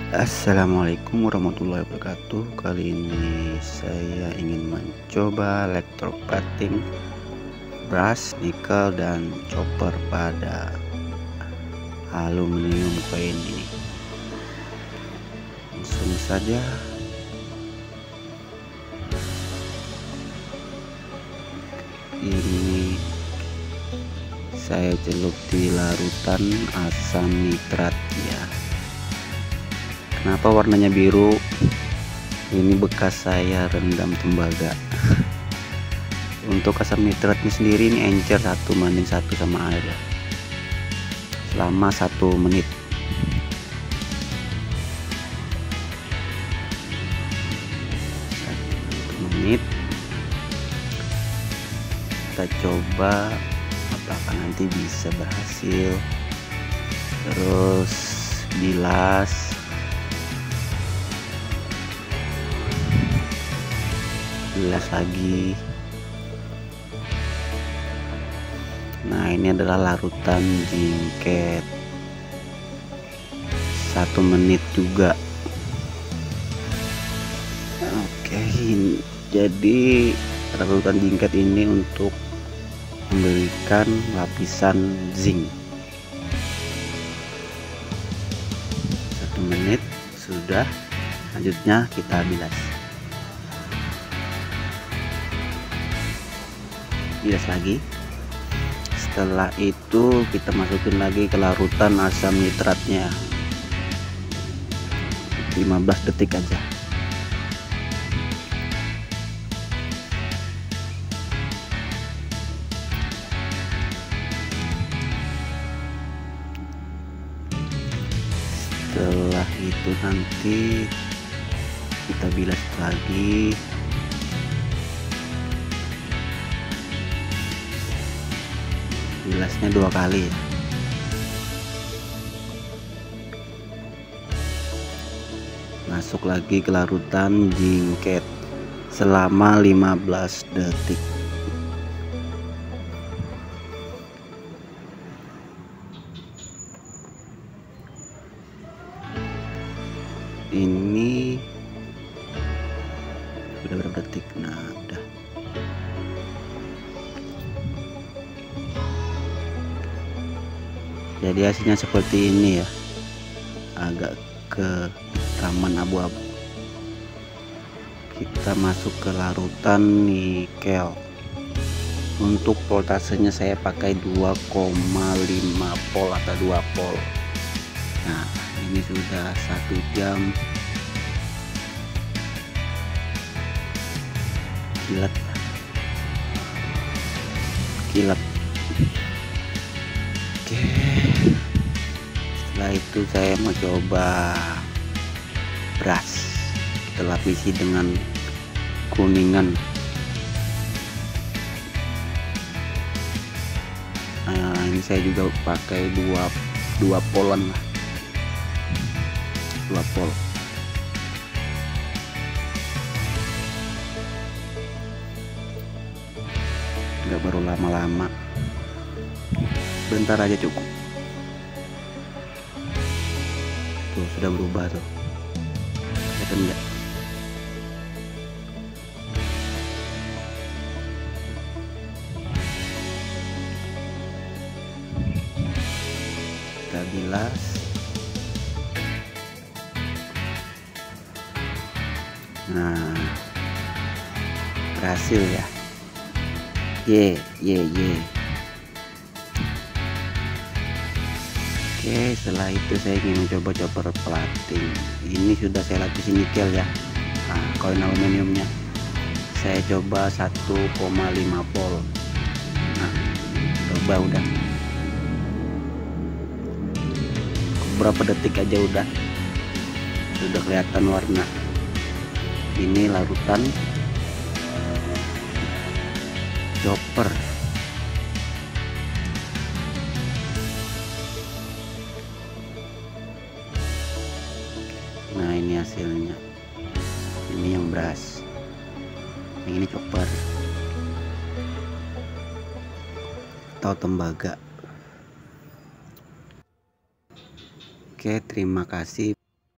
Assalamualaikum warahmatullahi wabarakatuh. Kali ini saya ingin mencoba electroplating brush, nikel, dan chopper pada aluminium koin ini. Langsung saja. Ini saya celup di larutan asam nitrat ya. Kenapa warnanya biru? Ini bekas saya rendam tembaga. Untuk asam nitratnya sendiri ini encer 1:1 sama air ya, selama 1 menit. Kita coba apakah nanti bisa berhasil. Terus bilas lagi. Nah, ini adalah larutan jingket 1 menit juga. Oke, jadi larutan jingket ini untuk memberikan lapisan zinc. 1 menit sudah. Selanjutnya kita bilas lagi. Setelah itu kita masukin lagi ke larutan asam nitratnya 15 detik aja. Setelah itu nanti kita bilas lagi. Bilasnya 2 kali ya. Masuk lagi ke larutan jingket selama 15 detik. Ini udah berapa detik? Nah, udah. Jadi hasilnya seperti ini ya, agak ke taman abu-abu. Kita masuk ke larutan nikel. Untuk voltasenya saya pakai 2,5 volt atau 2 volt. Nah, ini sudah 1 jam. Kilat. Oke, setelah itu saya mau coba brush. Kita lapisi dengan kuningan. Nah, ini saya juga pakai 2 polan lah, 2 pol. Nggak baru lama-lama, bentar aja cukup. Tuh sudah berubah tuh, kelihatan nggak? Kita bilas. Nah, berhasil ya. Ye. Oke, setelah itu saya ingin mencoba chopper plating. Ini sudah saya lapisi nikel ya. Nah, koin aluminiumnya saya coba 1,5 volt. Nah, coba udah beberapa detik aja udah kelihatan warna. Ini larutan chopper. Nah, ini hasilnya. Ini yang brush, yang ini chopper atau tembaga. Oke, terima kasih.